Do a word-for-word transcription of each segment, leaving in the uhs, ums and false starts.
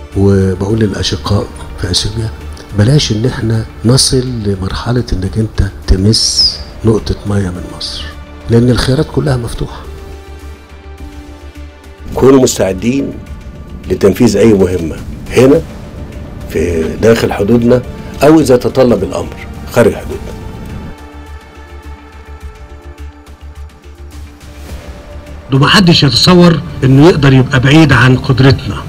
وبقول للاشقاء في اثيوبيا بلاش ان احنا نصل لمرحله انك انت تمس نقطه ميه من مصر، لان الخيارات كلها مفتوحه. كونوا مستعدين لتنفيذ اي مهمه هنا في داخل حدودنا او اذا تطلب الامر خارج حدودنا. ومحدش يتصور انه يقدر يبقى بعيد عن قدرتنا.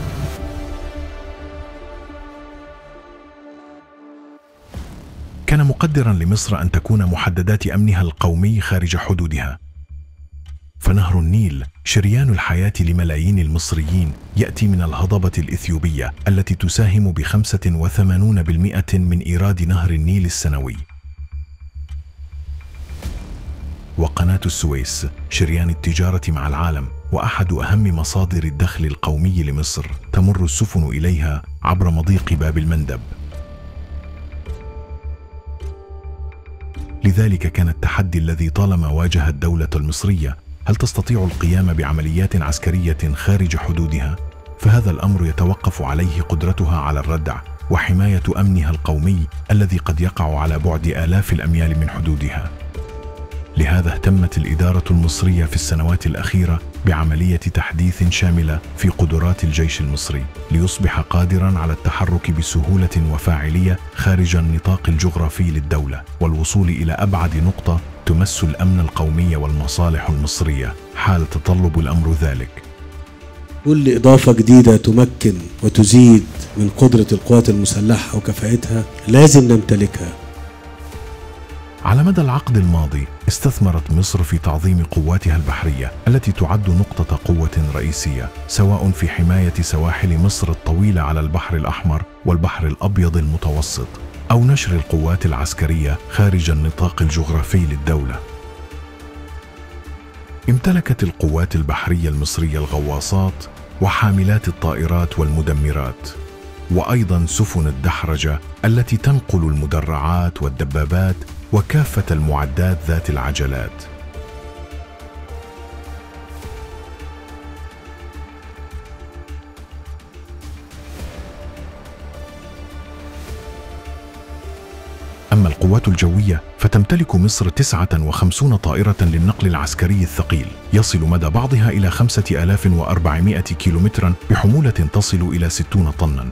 كان مقدرا لمصر أن تكون محددات أمنها القومي خارج حدودها، فنهر النيل شريان الحياة لملايين المصريين يأتي من الهضبة الإثيوبية التي تساهم بخمسة وثمانين بالمئة من إيراد نهر النيل السنوي. وقناة السويس شريان التجارة مع العالم وأحد أهم مصادر الدخل القومي لمصر، تمر السفن إليها عبر مضيق باب المندب. لذلك كان التحدي الذي طالما واجه الدولة المصرية: هل تستطيع القيام بعمليات عسكرية خارج حدودها؟ فهذا الأمر يتوقف عليه قدرتها على الردع وحماية أمنها القومي الذي قد يقع على بعد آلاف الأميال من حدودها. لهذا اهتمت الإدارة المصرية في السنوات الأخيرة بعملية تحديث شاملة في قدرات الجيش المصري ليصبح قادراً على التحرك بسهولة وفاعلية خارج النطاق الجغرافي للدولة، والوصول إلى أبعد نقطة تمس الأمن القومي والمصالح المصرية حال تطلب الأمر ذلك. كل إضافة جديدة تمكن وتزيد من قدرة القوات المسلحة وكفاءتها لازم نمتلكها. على مدى العقد الماضي استثمرت مصر في تعظيم قواتها البحرية التي تعد نقطة قوة رئيسية، سواء في حماية سواحل مصر الطويلة على البحر الأحمر والبحر الأبيض المتوسط، أو نشر القوات العسكرية خارج النطاق الجغرافي للدولة. امتلكت القوات البحرية المصرية الغواصات وحاملات الطائرات والمدمرات، وأيضا سفن الدحرجة التي تنقل المدرعات والدبابات وكافة المعدات ذات العجلات. أما القوات الجوية فتمتلك مصر تسعة وخمسين طائرة للنقل العسكري الثقيل، يصل مدى بعضها إلى خمسة آلاف وأربعمائة كيلومترا بحمولة تصل إلى ستين طنا.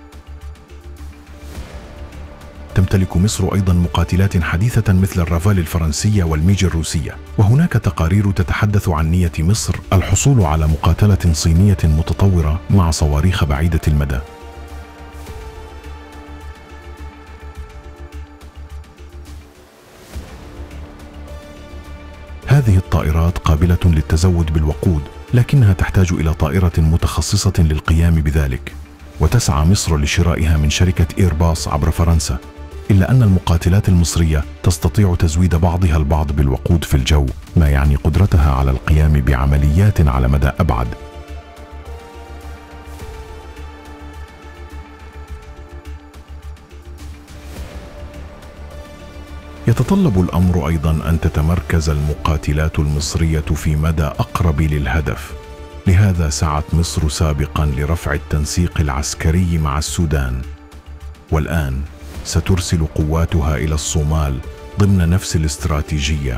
تمتلك مصر أيضا مقاتلات حديثة مثل الرافال الفرنسية والميج الروسية، وهناك تقارير تتحدث عن نية مصر الحصول على مقاتلة صينية متطورة مع صواريخ بعيدة المدى. هذه الطائرات قابلة للتزود بالوقود، لكنها تحتاج إلى طائرة متخصصة للقيام بذلك، وتسعى مصر لشرائها من شركة إيرباص عبر فرنسا. إلا أن المقاتلات المصرية تستطيع تزويد بعضها البعض بالوقود في الجو، ما يعني قدرتها على القيام بعمليات على مدى أبعد. يتطلب الأمر أيضا أن تتمركز المقاتلات المصرية في مدى أقرب للهدف. لهذا سعت مصر سابقا لرفع التنسيق العسكري مع السودان، والآن سترسل قواتها إلى الصومال ضمن نفس الاستراتيجية.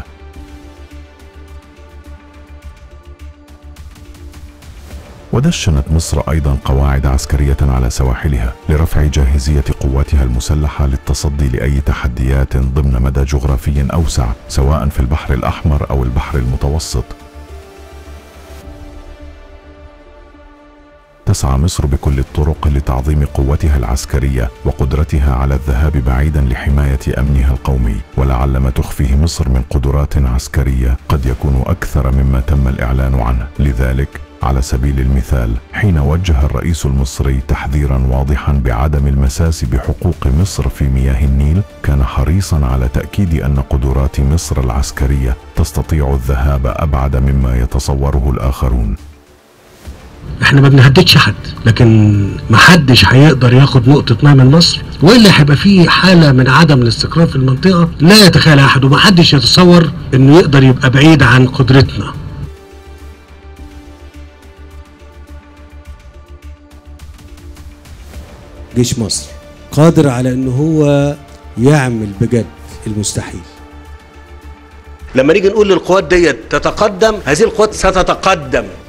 ودشنت مصر أيضا قواعد عسكرية على سواحلها لرفع جاهزية قواتها المسلحة للتصدي لأي تحديات ضمن مدى جغرافي أوسع، سواء في البحر الأحمر أو البحر المتوسط. تسعى مصر بكل الطرق لتعظيم قوتها العسكرية وقدرتها على الذهاب بعيدا لحماية أمنها القومي، ولعل ما تخفيه مصر من قدرات عسكرية قد يكون أكثر مما تم الإعلان عنه. لذلك على سبيل المثال، حين وجه الرئيس المصري تحذيرا واضحا بعدم المساس بحقوق مصر في مياه النيل، كان حريصا على تأكيد أن قدرات مصر العسكرية تستطيع الذهاب أبعد مما يتصوره الآخرون. احنا ما بنهددش حد، لكن ما حدش هيقدر ياخد نقطة ماء من مصر، والا هيبقى في حالة من عدم الاستقرار في المنطقة لا يتخيلها احد، وما حدش يتصور انه يقدر يبقى بعيد عن قدرتنا. جيش مصر قادر على ان هو يعمل بجد المستحيل. لما نيجي نقول للقوات ديت تتقدم، هذه القوات ستتقدم.